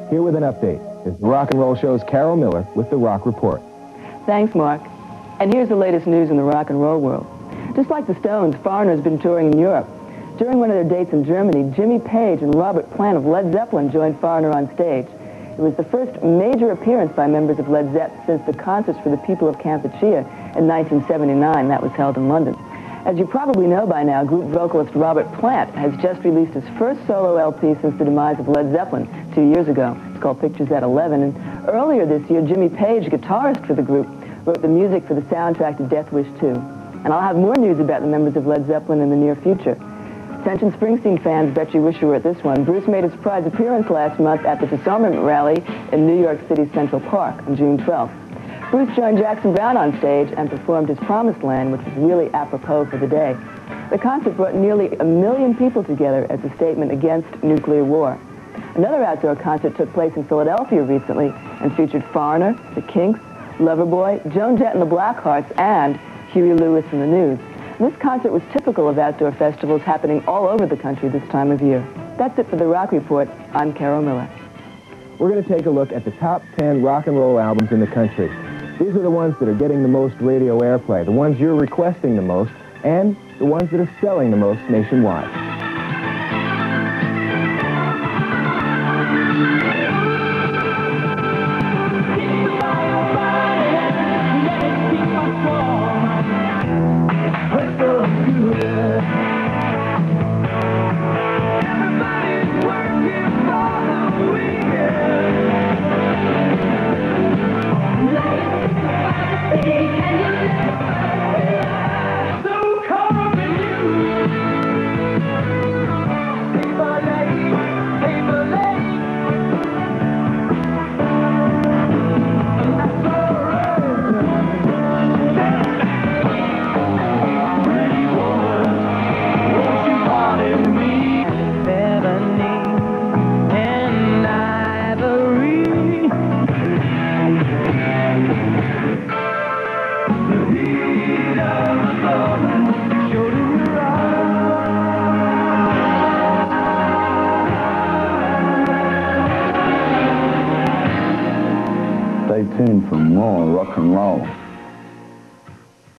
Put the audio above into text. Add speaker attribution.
Speaker 1: Here with an update is the Rock and Roll Show's Carol Miller with the Rock Report.
Speaker 2: Thanks, Mark. And here's the latest news in the rock and roll world. Just like the Stones, Foreigner's been touring in Europe. During one of their dates in Germany, Jimmy Page and Robert Plant of Led Zeppelin joined Foreigner on stage. It was the first major appearance by members of Led Zeppelin since the concerts for the people of Kampuchea in 1979. That was held in London. As you probably know by now, group vocalist Robert Plant has just released his first solo LP since the demise of Led Zeppelin 2 years ago. It's called Pictures at 11. And earlier this year, Jimmy Page, guitarist for the group, wrote the music for the soundtrack to Death Wish 2. And I'll have more news about the members of Led Zeppelin in the near future. Attention Springsteen fans, bet you wish you were at this one. Bruce made a surprise appearance last month at the Disarmament Rally in New York City's Central Park on June 12th. Bruce joined Jackson Browne on stage and performed his Promised Land, which was really apropos for the day. The concert brought nearly 1 million people together as a statement against nuclear war. Another outdoor concert took place in Philadelphia recently and featured Foreigner, The Kinks, Loverboy, Joan Jett and the Blackhearts, and Huey Lewis and the News. This concert was typical of outdoor festivals happening all over the country this time of year. That's it for the Rock Report. I'm Carol Miller.
Speaker 1: We're going to take a look at the top 10 rock and roll albums in the country. These are the ones that are getting the most radio airplay, the ones you're requesting the most, and the ones that are selling the most nationwide.
Speaker 3: Stay tuned for more rock and roll.